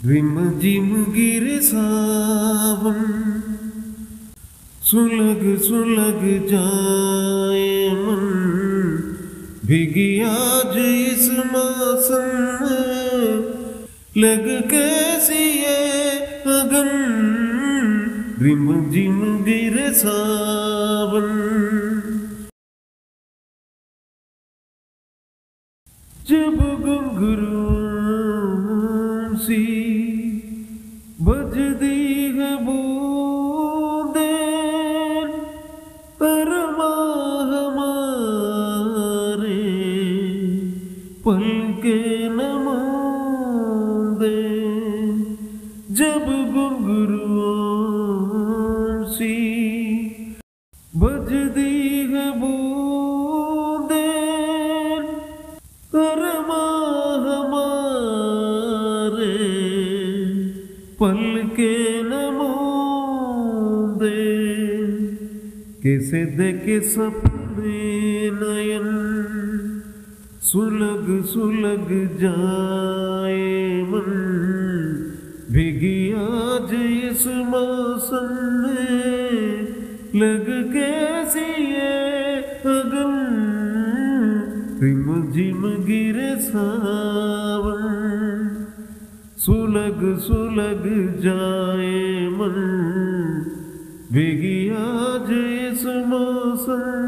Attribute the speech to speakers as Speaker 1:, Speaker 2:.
Speaker 1: Rim gym गिरे सावन, सुलग सुलग जाए मन, भीगी आज इस मौसम में, लग कैसी ये अगन। रिम जिम गिरे सावन, जब घुंघरू सी बजती है बूंदें, अरमा हमारे पलके न मूंदे। जब घुंघरू सी बजती है बूंदें, अरमा हमारे पलके न मूंदे। कैसे देखे सपने नयन, सुलग सुलग जाए मन, भीगी आज इस मौसम में, लग कैसी ये अगन। रिम जिम गिरे सावन, सुलग सुलग जाए मन, भीगी आज इस मौसम